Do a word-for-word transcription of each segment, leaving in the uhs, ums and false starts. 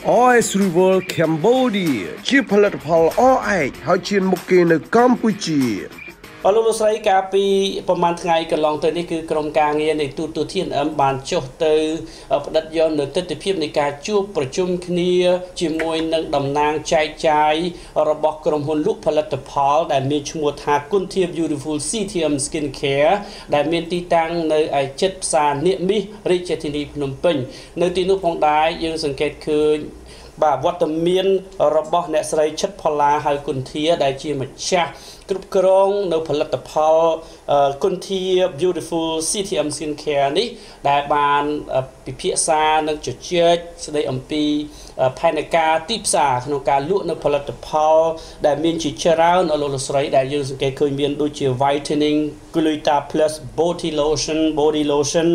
Oil River Cambodia ជាផលិតផលអឯកហើយជាមុខគេនៅកម្ពុជាអលោកលោកស្រីកាលពីប្រហែលថ្ងៃកន្លងទៅនេះគឺក្រុមការងារនៃទូតទូធានអឹមបានចុះទៅផ្ដិតយកនៅទស្សនវិជ្ជានៃការជួបប្រជុំគ្នាជាមួយនឹងតំណាងចែកចាយរបស់ក្រុមហ៊ុនលក់ផលិតផលដែលមានឈ្មោះថាគុនធា Beautiful ស៊ី ធី អឹម Skincare ដែលមានទីតាំងនៅឯជិតផ្សារនាគមាសរាជធានីភ្នំពេញនៅទីនោះផងដែរយើងសង្កេតឃើញបាទវត្តមានរបស់អ្នកស្រីឈិតផល្លាហើយគុនធាដែលជាម្ចាស់គ្រប់គ្រងនៅផលិតផលគុនធា Beautiful ស៊ី ធី អឹម Skincare នេះដែលបានពិភាក្សានិងជជែកស្ដីអំពីផែនការទីផ្សារក្នុងការលក់នៅផលិតផលដែលមានជាច្រើនអលោកលោកស្រីដែលយើងសង្កេតឃើញមានដូចជា Whitening Gluta Plus Body Lotion Body Lotion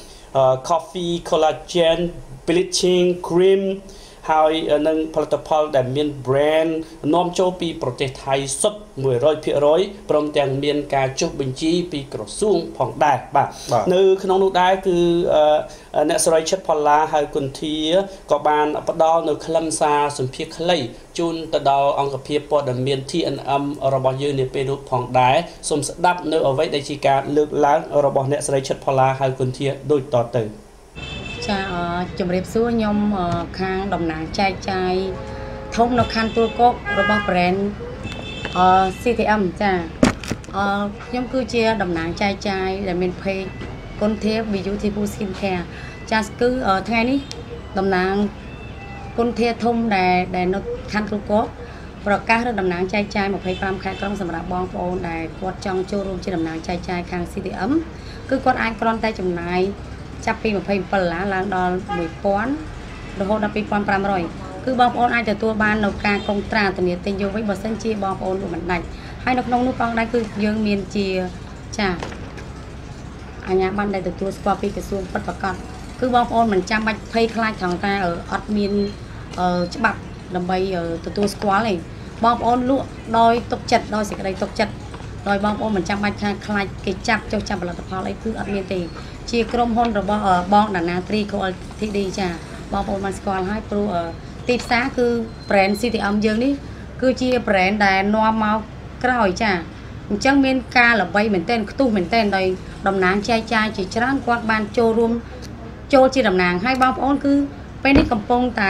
Coffee Collagen Bleaching Cream ហើយនឹងផលិតផលដែលមាន brand នាំចូលពីប្រទេសថៃសុទ្ធ មួយរយភាគរយ ព្រមទាំងមានការចុះបញ្ជីពីក្រសួងផងដែរបាទនៅក្នុងនោះដែរគឺអ្នកស្រីឈិតផល្លាហើយគុនធាក៏បានផ្ដល់នៅខ្លឹមសារសម្ភារខ្លីជូនទៅដល់អង្គភាពព័ត៌មាន ធី អេន អឹម របស់យើងនាពេលនោះផងដែរសូមស្ដាប់នៅអ្វីដែលជាការលើកឡើងរបស់អ្នកស្រីឈិតផល្លាហើយគុនធាដូចតទៅចាជំរាបសួរខ្ញុំខាងតំណាងចែកចាយធំនៅខណ្ឌទួលគោករបស់ brand អ ស៊ី ធី អឹម ចាអខ្ញុំគឺជាតំណាងចែកចាយដែលមាន page គុនធា Beautiful Skincare ចាគឺថ្ងៃនេះតំណាងគុនធាធំដែលដែលនៅខណ្ឌទួលគោកប្រកាសរកតំណាងចែកចាយ ยี่สิบห้า ខែក្រុងសម្រាប់បងប្អូនដែលគាត់ចង់ចូលរួមជាតំណាងចែកចាយខាង ស៊ី ធី អឹម គឺគាត់អាចគ្រាន់តែចំណាយចាប់ពីยี่สิบเจ็ดដុល្លារឡើងដល់មួយពាន់រហូតដល់ពីរពាន់ប្រាំរយគឺបងប្អូនអាចទទួលបាននៅការកុងត្រាធានាទិញយកវិញបើសិនជាបងប្អូនលក់មិនដាច់ហើយនៅក្នុងនោះផងដែរគឺយើងមានជាចាអាជ្ញាប័ណ្ណដែលទទួលស្គាល់ពីក្រសួងពិតប្រាកដគឺបងប្អូនមិនចាំបាច់ភ័យខ្លាចថងតែអត់មានច្បាប់ដើម្បីទទួលស្គាល់ទេបងប្អូនលក់ដោយទុកចិត្តដោយសេចក្តីទុកចិត្តដោយបងប្អូនមិនចាំបាច់ថាខ្លាចគេចាប់ចុះចាប់ផលិតផលអីគឺអត់មានទេជាក្រុមហ៊ុនរបស់បងដាណាត្រី Gold ធី ឌី ចាបងប្អូនបានស្គាល់ហើយព្រោះទីផ្សារគឺ brand ស៊ី ធី អឹម យើងនេះគឺជា brand ដែលនាំមកក្រោយចាអញ្ចឹងមានការល្បីមែនទែនខ្ទុះមែនទែនដោយតំណាងចែកចាយជាច្រើនគាត់បានចូលរួមចូលជាតំណាងហើយបងប្អូនគឺពេលនេះកំពុងតែ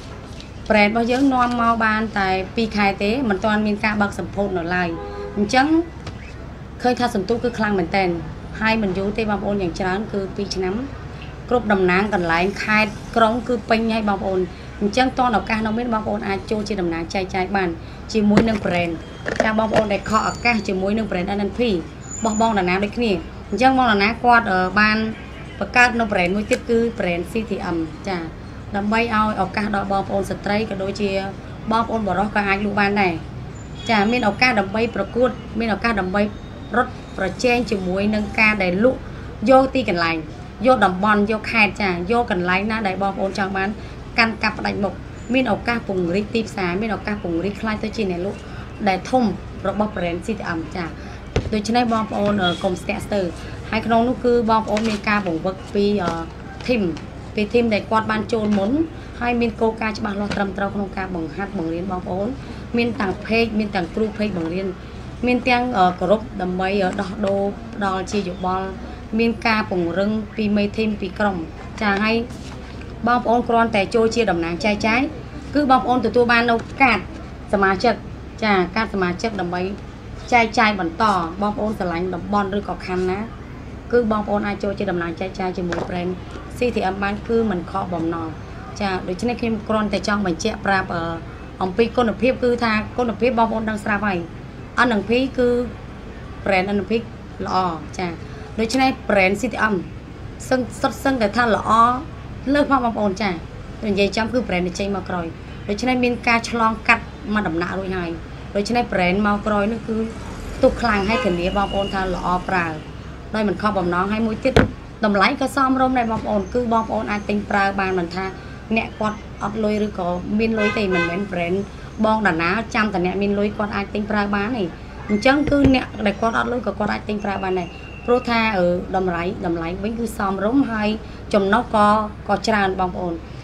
brand របស់យើងនាំមកបានតែពីរខែទេមិនទាន់មានការបើកសម្ពោធនៅឡើយអញ្ចឹងឃើញថាសន្ទុះគឺខ្លាំងមែនទែនហើយមិនយូរទេបងប្អូនយ៉ាងច្រើនគឺពីរឆ្នាំគ្រប់តំណាងកន្លែងខេត្តក្រុងគឺពេញហើយបងប្អូនអញ្ចឹងតនឱកាសនៅមានបងប្អូនអាចចូលជាតំណាងចែកចាយបានជាមួយនឹង brand ចាបងប្អូនដែលខកឱកាសជាមួយនឹង brand អេន អេន ភី បោះបង់ដាណាដូចគ្នាអញ្ចឹងបងដាណាគាត់បានបង្កើតនៅ brand មួយទៀតគឺ brand ស៊ី ធី អឹម ចាដើម្បីឲ្យឱកាសដល់បងប្អូនស្ត្រីក៏ដូចជាបងប្អូនបរិសុទ្ធក៏អាចលក់បានដែរចាមានឱកាសដើម្បីប្រកួតមានឱកាសដើម្បីរត់ប្រជែងជាមួយនឹងការដែលលក់យកទីកន្លែងយកតំបន់យកខេត្តចាយកកន្លែងណាដែលបងប្អូនចង់បានកាន់កាប់ផ្ដាច់មុខមានឱកាសពង្រីកទីផ្សារមានឱកាសពង្រីកខ្លាយទៅជាអ្នកលក់ដែលធំរបស់ brand ស៊ី ធី អឹម ចាដូច្នេះបងប្អូនកុំស្ទាក់ស្ទើរហើយក្នុងនោះគឺបងប្អូនមានការបង្វឹកពី team ពី team ដែលគាត់បានចូលមុនហើយមានគោលការណ៍ច្បាស់លាស់ត្រឹមត្រូវក្នុងការបង្ហាត់បង្រៀនបងប្អូនមានទាំង page មានទាំងគ្រូ page បង្រៀនមានទាំងគ្រប់ដើម្បីដោះដូរផ្ដល់ជាយោបល់មានការពង្រឹងពីមេធីមពីក្រុមចាហើយបងប្អូនគ្រាន់តែចូលជាតំណាងចែកចាយគឺបងប្អូនទទួលបាននៅកាតសមាជិកចាកាតសមាជិកដើម្បីចែកចាយបន្តបងប្អូនឆ្លាញ់តំបន់ឬក៏ខណ្ឌណាគឺបងប្អូនអាចចូលជាតំណាងចែកចាយជាមួយ brand ស៊ី ធី អឹម បានគឺមិនខកបំណងចាដូច្នេះខ្ញុំគ្រាន់តែចង់បញ្ជាក់ប្រាប់អំពីគុណភាពគឺថាគុណភាពបងប្អូនដឹងស្រាប់ហើយអ អេន ភី គឺ brand អ អេន ភី ល្អចាដូច្នេះ brand ស៊ី ធី អឹម សឹងសុទ្ធសឹងតែថាល្អលើសផងបងប្អូនចានិយាយចំគឺ brand ចេញមកក្រោយដូច្នេះមានការឆ្លងកាត់មកដំណាក់រួចហើយដូច្នេះ brand មកក្រោយនោះគឺទុកខ្លាំងឲ្យធានាបងប្អូនថាល្អប្រើដោយមិនខកបំណងហើយមួយទៀតតម្លៃក៏សមរម្យដែរបងប្អូនគឺបងប្អូនអាចទិញប្រើបានមិនថាអ្នកគាត់អត់លុយឬក៏មានលុយទេមិនមែន brand បងដាណាចាំតែអ្នកមានលុយគាត់អាចទិញប្រើបានទេអញ្ចឹងគឺអ្នកដែលគាត់អត់លុយក៏គាត់អាចទិញប្រើបានដែរព្រោះថាតម្លៃតម្លៃវិញគឺសមរម្យហើយចំណុះក៏ក៏ច្រើនបងប្អូន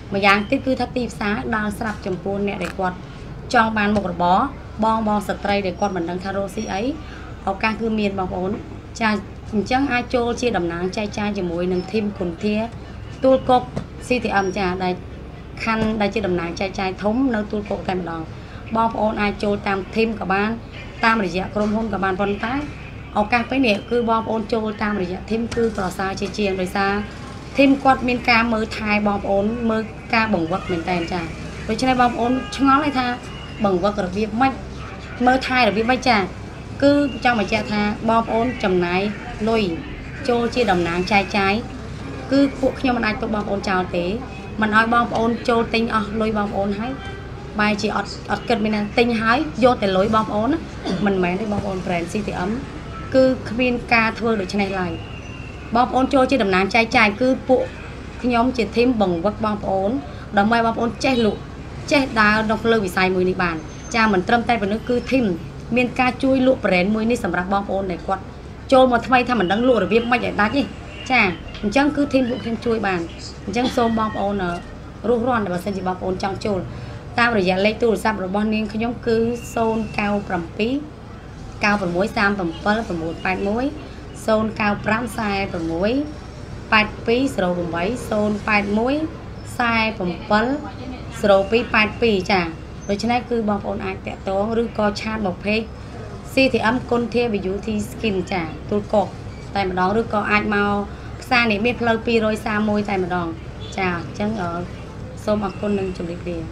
mà giang tiếp cứ thắt tiếp xá đang sập chấm pôn nè để quạt trong bàn một bó bong bong sợi trai để quạt mình đang tharo xí ấy họ càng cứ miền bong ốn cha chẳng ai trôi chia đầm nắng chai chai chỉ mùi nâng thêm cùng thia tôi cột xí thì âm cha đây khăn đây chia đầm nắng chai chai thống nơi tôi cột kèm đòn bong ốn ai trôi tam thêm cả ban tam để dạ krom hôn cả ban phân tái họ càng phải nè cứ bong ôn trôi tam để dạ thêm cứ tỏ xa chia chia rồi xa thêm quạt miền ca mới thay bong ốn mới ca bồng vật mình tèm cha rồi cho nên bong ốn ngó lại tha bồng vật ở việc mách mới thay ở việc mách cha cứ trong mà cha tha bom ôn chầm này lùi cho chia đồng nắng trái trái cứ phụ nhau mình ai tôi bom ôn chào thế mình nói bom ôn cho tinh ở lùi bom ôn hái bài chỉ ở ở cần mình tinh hái vô để lối bom ôn mình mẹ thấy bom ôn brand si thì ấm cứ pin ca thưa được trên này lại bom ôn cho chia đồng nắng trái trái cứ phụ nhóm chỉ thêm bằng vật bom ôn đồng mai bom ôn che lụ che đào độc lơ bị sai mùi đi bàn cha mình trâm tay vào nước cứ thêm miền ca chui lụa brand mùi ní sầm rạp bom ôn này quạt trôi một thay thằng mình đang lụa được viêm mạch giải đá chứ cha chẳng cứ thêm vụ thêm chui bàn chẳng xôm bom ôn ở rú ron để bà xem chị bom ôn trong trôi tao rồi giờ lấy tu rồi sắp rồi bon niên không giống cứ xôn cao phẩm pí cao phần muối sam phần phơ phần một bát muối xôn cao pram sai phần muối bát pí sầu phần bảy xôn bát muối sai phần phơ sầu pí bát pí cha rồi cho nên cứ bom ôn ai tẹt tố rư co chat một page si thì âm côn thia ví dụ thì skin trả tôi cột tại mà đó rư co ai mau xa này biết lâu pi rồi xa môi tại mà đòn chà chẳng ở số mặc côn nâng chụp lịch bìa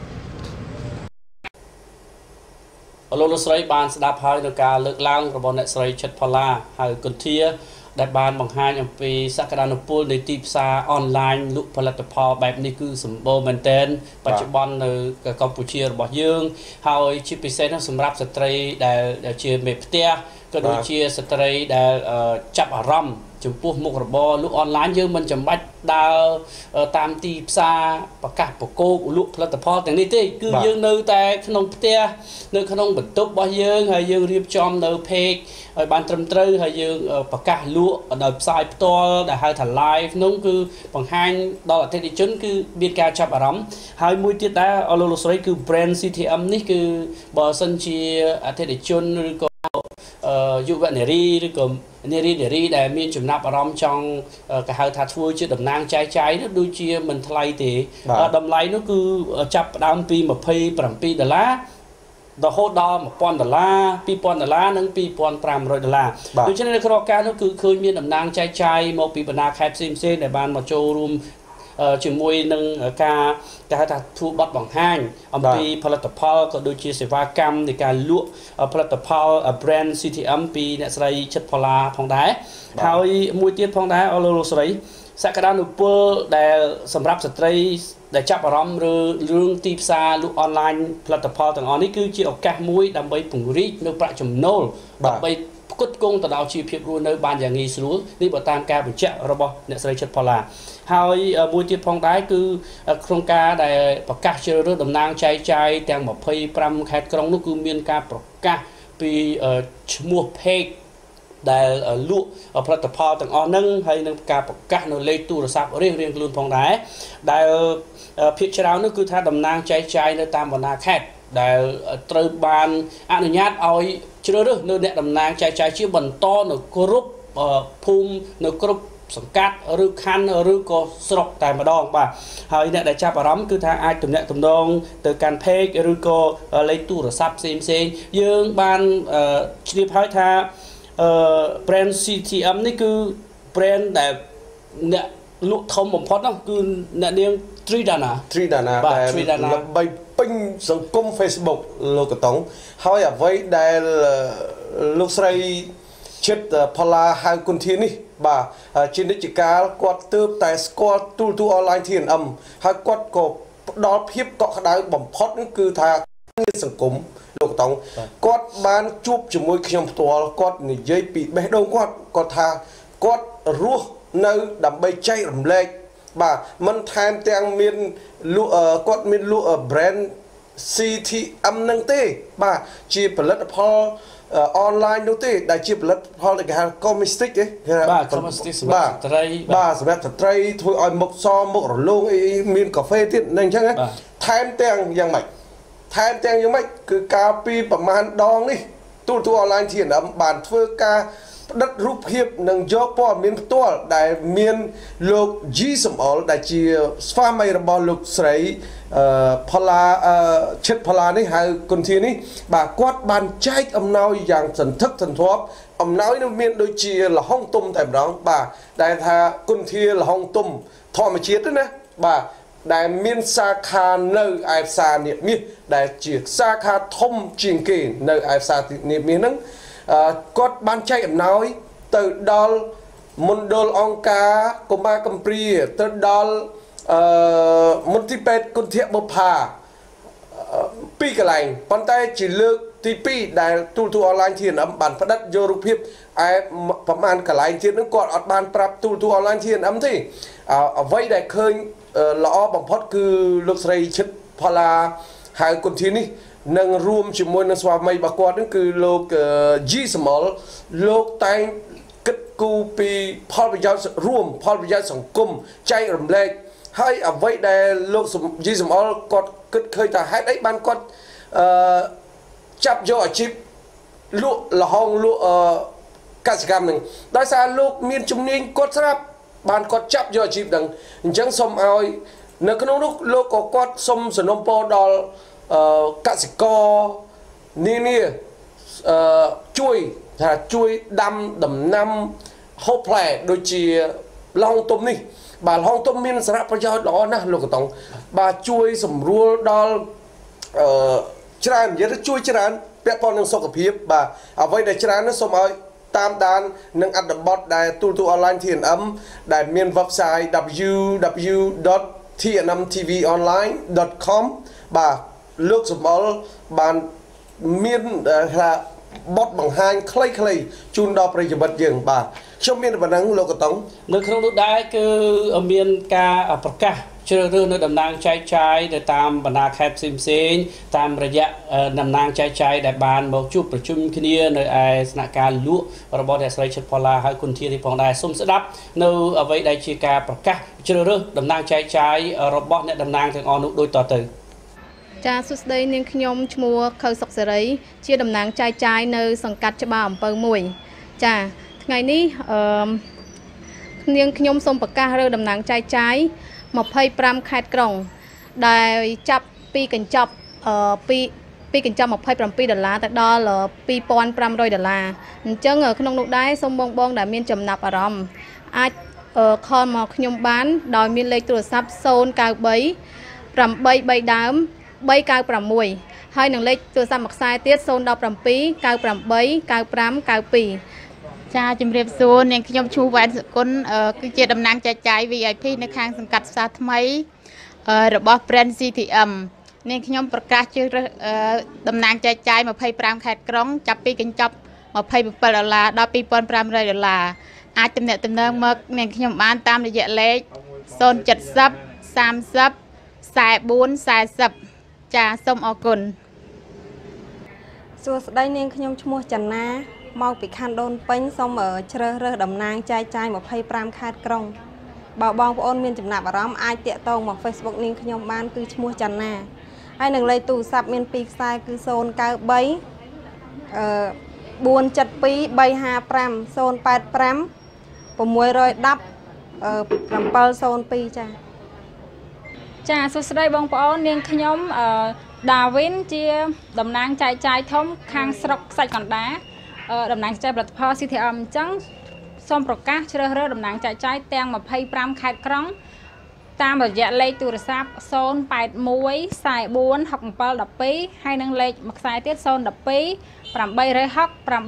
ở lô lô sấy bàn sẽ đáp hai được cả lực lang của bọn này sấy chất pala hai côn thia đại bàn bằng hai nhầm vì sắc đàn pool để tiếp xa online lúcផលិតផលបែបនេះគឺសម្បូរមែនទែនបច្ចុប្បន្ននៅកម្ពុជារបស់យើងហើយជាពិសេសនោះសម្រាប់ស្ត្រីដែលជាមេផ្ទះក៏ដូចជាស្ត្រីដែលចាប់អារម្មណ៍ចំពោះមុខរបរលក់អនឡាញយើងមិនចាំបាច់ដើរតាមទីផ្សារប្រកាសប្រកោកលក់ផលិតផលទាំងនេះទេគឺយើងនៅតែក្នុងផ្ទះនៅក្នុងបន្ទប់របស់យើងហើយយើងរៀបចំនៅ page ឲ្យបានត្រឹមត្រូវហើយយើងប្រកាសលក់ដោយផ្សាយផ្ទាល់ដែលហៅថា live នោះគឺបង្ហាញដល់អតិថិជនគឺមានការចាប់អារម្មណ៍ហើយមួយទៀតដែរអលោកលោកស្រីគឺ brand ซี ที เอ็ม នេះគឺបើសិនជាអតិថិជនឬក៏យុវនារីឬក៏នារីនារីដែលមានចំណាប់អារម្មណ៍ចង់គេហៅថាធ្វើជាតំណាងចែកចាយនោះដូចជាមិនថ្លៃទេតម្លៃនោះគឺចាប់ផ្ដើមពីម្ភៃប្រាំពីរដុល្លាររហូតដល់một nghìnដុល្លារពីរពាន់ដុល្លារនិងពីរពាន់ប្រាំរយដុល្លារដូច្នេះនៅក្នុងការនោះគឺឃើញមានតំណាងចែកចាយមកពីបណ្ដាខេត្តផ្សេងផ្សេងដែលបានមកចូលរួមជាមួយនឹងការគេហៅថាធ្វើបទបង្ហាញអំពីផលិតផលក៏ដូចជាសេវាកម្មនៃការលក់ផលិតផល brand ซี ที เอ็ม ពីអ្នកស្រីឈិតផល្លាផងដែរហើយមួយទៀតផងដែរអរលោកស្រីសក្តានុពលដែលសម្រាប់ស្ត្រីដែលចាប់អារម្មណ៍ឬរឿងទីផ្សារលក់អនឡាញផលិតផលទាំងអស់នេះគឺជាឱកាសមួយដើម្បីពង្រីកនៅប្រាក់ចំណូលដើម្បីផ្គត់ផ្គង់ទៅដល់ជីវភាពរស់នៅបានយ៉ាងងាយស្រួលនេះបើតាមការបញ្ជាក់របស់អ្នកស្រីឈិតផល្លាហើយមួយទៀតផងដែរគឺក្នុងការដែលប្រកាសជ្រើសរើសតំណាងចែកចាយទាំងម្ភៃប្រាំខេត្តក្រុងនោះគឺមានការប្រកាសពីឈ្មោះ page ដែលលក់ផលិតផលទាំងអស់ហ្នឹងហើយនឹងការប្រកាសនៅលេខទូរស័ព្ទរៀងរៀងខ្លួនផងដែរដែលភាគច្រើននោះគឺថាតំណាងចែកចាយនៅតាមបណ្ដាខេត្តដែលត្រូវបានអនុញ្ញាតឲ្យជ្រើសរើសនៅអ្នកតំណាងចែកចាយជាបន្តនៅគ្រប់ភូមិនៅគ្រប់សង្កាត់ឬខណ្ឌឬក៏ស្រុកតែម្ដងបាទហើយអ្នកដែលចាប់អារម្មណ៍គឺថាអាចទំនាក់ទំនងទៅកាន់ page ឬក៏លេខទូរស័ព្ទផ្សេងផ្សេងយើងបានជ្រាបហើយថាbrand ซี ที เอ็ม នេះគឺ brand ដែលអ្នកលក់ធំបំផុតនោះគឺអ្នកនាង Tridana Tridana ដែលល្បីពេញសង្គម Facebook លោកកតុងហើយអ្វីដែលលោកស្រីឈិតផល្លាហៅគុនធាននេះបាទជានិច្ចកាលគាត់ទើបតែស្គាល់ទូរទស្សន៍អនឡាញ ที เอ็น เอ็ม ហើយគាត់ក៏ផ្ដល់ភាពកក់ក្ដៅបំផុតគឺថាសង្គមលោកតង់គាត់បានជួបជាមួយខ្ញុំផ្ទាល់គាត់និយាយពីបេះដូងគាត់គាត់ថាគាត់រស់នៅដើម្បីចែករំលែកបាទមិនថែមទាំងមានលក់គាត់មានលក់ brand ซี ที เอ็ม នឹងទេបាទជាផលិតផល online នោះទេដែលជាផលិតផលដែលគេហៅ cosmetic ទេគេហៅបាទ cosmetic សម្រាប់ស្ត្រីបាទសម្រាប់ស្ត្រីធ្វើឲ្យមុខសមុខរលោងអីមានកាហ្វេទៀតហ្នឹងអញ្ចឹងថែមទាំងយ៉ាងម៉េចថែមទាំងយ៉ាងម៉េចគឺកាលពីប្រហែលដងនេះទូរទស្សន៍ online ធានបានធ្វើការផ្ដិតរូបភាពនិងយកព័ត៌មានផ្ទាល់ដែលមានលោក G សំអល់ដែលជាស្វាមីរបស់លោកស្រីអឺផល្លាអឺឈិតផល្លានេះហៅគុនធានេះបាទគាត់បានចែកអំណោយយ៉ាងសន្ធឹកសន្ធាប់អំណោយនោះមានដូចជាលហុងទុំតែម្ដងបាទដែលថាគុនធាលហុងទុំធម្មជាតិណាបាទដែលមានសាខានៅឯផ្សារនាគមាសដែលជាសាខាធំជាងគេនៅឯផ្សារនាគមាសហ្នឹងគាត់បានចែកអំណោយទៅដល់មណ្ឌលអង្គការកុមារកំព្រាទៅដល់អឺមន្ទីរពេទ្យគុណធៈបុប្ផាពីរកន្លែងប៉ុន្តែជាលើកទីពីរដែលទូរទស្សន៍អនឡាញ ធី អេន អឹម បានផ្ដិតយករូបភាពឯប្រហែលកន្លែងទៀតហ្នឹងគាត់អត់បានប្រាប់ទូរទស្សន៍អនឡាញ ធី អេន អឹម ទេអ្វីដែលឃើញល្អបំផុតគឺលោកស្រីឈិតផល្លាហៅគុនធានេះនឹងរួមជាមួយនឹងស្វាមីរបស់គាត់ហ្នឹងគឺលោក G សមលលោកតែងគិតគូរពីផលប្រយោជន៍រួមផលប្រយោជន៍សង្គមចែករំលែកហើយអ្វីដែលលោក G សមលគាត់គិតឃើញថាហេតុអីបានគាត់អឺចាប់យកអាជីពលក់លហុងលក់អឺកសិកម្មហ្នឹងដោយសារលោកមានជំនាញគាត់ស្រាប់បានគាត់ចាប់យកអាជីពហ្នឹងអញ្ចឹងសូមឲ្យនៅក្នុងនោះលោកក៏គាត់សូមសំណូមពរដល់អឺកសិករនានាអឺជួយថាជួយដាំដំណាំហូបផ្លែដូចជាលហុងទុំនេះបាទលហុងទុំមានសារៈប្រយោជន៍ល្អណាស់លោកកតុងបាទជួយសម្រួលដល់អឺច្រើននិយាយទៅជួយច្រើនពាក់ព័ន្ធនឹងសុខភាពបាទអ្វីដែលច្រើននោះសូមឲ្យតាមដាននឹងអត្ថបទដែលទូរទស្សន៍អនឡាញ ធី អេន អឹម ដែលមាន website w w w dot t n m t v online dot com បាទលោកសំអល់បានមានថាបទបង្ហាញខ្លីៗជូនដល់ប្រិយមិត្តយើងបាទខ្ញុំមានប៉ុណ្ណឹងលោកកតុងនៅក្នុងនោះដែរគឺមានការប្រកាសជ្រើសរើសនៅតំណាងចែកចាយទៅតាមបណ្ដាខេត្តផ្សេងៗតាមរយៈតំណាងចែកចាយដែលបានមកជួបប្រជុំគ្នានៅឯស្នាក់ការលក់របស់អ្នកស្រីឈិតផល្លាហើយគុនធានេះផងដែរសូមស្ដាប់នៅអ្វីដែលជាការប្រកាសជ្រើសរើសតំណាងចែកចាយរបស់អ្នកតំណាងទាំងអស់នោះដូចតទៅចាសួស្តីនាងខ្ញុំឈ្មោះខៅសុកសេរីជាតំណាងចែកចាយនៅសង្កាត់ច្បារអំពៅមួយចាថ្ងៃនេះអឺនាងខ្ញុំសូមប្រកាសរើសតំណាងចែកចាយម្ភៃប្រាំខេត្តក្រុងដែលចាប់ពីកញ្ចប់អឺពីពីកញ្ចប់ម្ភៃប្រាំពីរដុល្លារទៅដល់ពីរពាន់ប្រាំរយដុល្លារអញ្ចឹងក្នុងនោះដែរសូមបងបងដែលមានចំណាប់អារម្មណ៍អាចខលមកខ្ញុំបានដោយមានលេខទូរស័ព្ទศูนย์ เก้า สาม ប្រាំបី បីដើមបី เก้า ប្រាំមួយហើយនឹងលេខទូរស័ព្ទមួយខ្សែទៀតศูนย์ หนึ่ง เจ็ด เก้า แปด เก้า เก้า ห้า เก้า สองចាជំរាបសួរនាងខ្ញុំឈូវ៉ែនសុគន្ធគឺជាតំណាងចែកចាយ វី ไอ พี នៅខាងសង្កាត់ផ្សារថ្មីរបស់ Brand ซี ที เอ็ม នាងខ្ញុំប្រកាសជ្រើសរើសតំណាងចែកចាយម្ភៃប្រាំខេត្តក្រុងចាប់ពីកញ្ចប់ម្ភៃbảyដុល្លារដល់ពីរពាន់ប្រាំរយដុល្លារអាចទំនាក់ទំនងមកនាងខ្ញុំបានតាមរយៈលេខศูนย์ เจ็ด ศูนย์ สาม ศูนย์ สี่ สี่ สี่ สี่ ศูนย์ចាសូមអរគុណសួស្តីនាងខ្ញុំឈ្មោះចន្ទាមកពីខណ្ឌដូនពេញសូមជ្រើសរើសតំណាងចែកចាយម្ភៃប្រាំខេត្តក្រុងបើបងប្អូនមានចំណាប់អារម្មណ៍អាចតាក់ទងមក Facebook នាងខ្ញុំបានគឺឈ្មោះចន្ទាហើយនឹងលេខទូរស័ព្ទមានពីរខ្សែគឺศูนย์ เก้า สาม អឺ bốn เจ็ด สอง 3 ห้า ห้า ศูนย์ แปด ห้า หก หนึ่ง ศูนย์ អឺ เจ็ด ศูนย์ สอง ចាចាសួស្តីបងប្អូននាងខ្ញុំអឺដាវីនជាតំណាងចែកចាយធំខាងស្រុកខ្សាច់កណ្ដាលតំណាងចែកផលិតផល ซี ที เอ็ม អញ្ចឹងសូមប្រកាសជ្រើសរើសតំណាងចែកចាយទាំងម្ភៃប្រាំខេត្តក្រុងតាមរយៈលេខទូរស័ព្ទศูนย์ แปด หนึ่ง สี่ สี่ สี่ หก เจ็ด หนึ่ง สองហើយនឹងលេខមួយខ្សែទៀតศูนย์ หนึ่ง สอง แปด หก แปด สาม สาม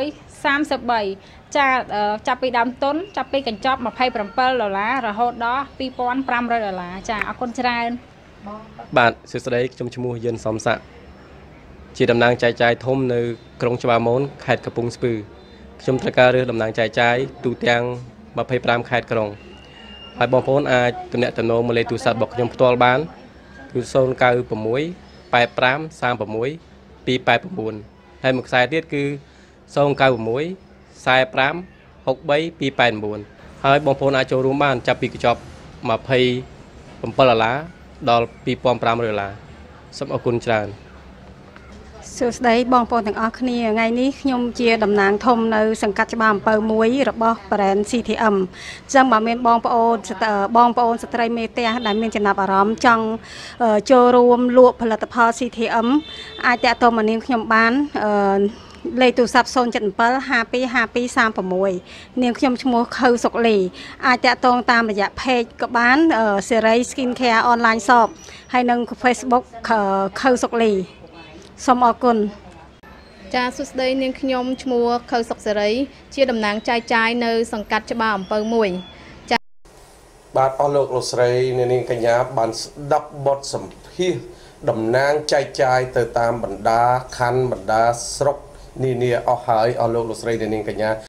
ចាចាប់ពីដើមទុនចាប់ពីកញ្ចប់ម្ភៃប្រាំដុល្លាររហូតដល់ពីរពាន់ប្រាំរយដុល្លារចាអរគុណច្រើនបាទសួស្តីខ្ញុំឈ្មោះយិនសំសាក់ជាតំណាងចែកចាយធំនៅក្រុងច្បារមូនខេត្តកំពង់ស្ពឺខ្ញុំត្រូវការរើសតំណាងចែកចាយទូទាំងម្ភៃប្រាំខេត្តក្រុងហើយបងប្អូនអាចទំនាក់ទំនងមកលេខទូរស័ព្ទរបស់ខ្ញុំផ្ទាល់បានគឺศูนย์ เก้า หก แปด ห้า สาม หก สาม ពីរ แปด 9ហើយមួយខ្សែទៀតគឺសូម 9 6 45 63 289 ហើយបងប្អូនអាចចូលរួមបានចាប់ពីកញ្ចប់ 27 ដុល្លារ ដល់ 2,500 ដុល្លារ សូមអរគុណច្រើនសួស្តីបងប្អូនទាំងអស់គ្នាថ្ងៃនេះខ្ញុំជាតំណាងធំនៅសង្កាត់ច្បារអំពៅមួយរបស់ brand ซี ที เอ็ม អញ្ចឹងបើមានបងប្អូនបងប្អូនស្ត្រីមេផ្ទះដែលមានចំណាប់អារម្មណ៍ចង់ចូលរួមលក់ផលិតផល ซี ที เอ็ม អាចតាក់ទងមកនាងខ្ញុំបានលេខទូរស័ព្ទ ศูนย์ เจ็ด เจ็ด ห้า สอง ห้า สอง สาม หก នាងខ្ញុំឈ្មោះខៅសុកលីអាចតាក់ទងតាមរយៈ page ក៏បានសេរី Skin Care Online Shop ហើយនិង Facebook ខៅសុកលីសូមអរគុណចាសួស្តីនាងខ្ញុំឈ្មោះខៅសុកសេរីជាតំណាងចែកចាយនៅសង្កាត់ច្បារអំពៅមួយចាបាទអស់លោកលោកស្រីនាងកញ្ញាបានស្ដាប់បទសម្ភាសន៍តំណាងចែកចាយទៅតាមបណ្ដាខណ្ឌបណ្ដាស្រុកនានាអស់ហើយអស់លោកលោកស្រីនាងកញ្ញា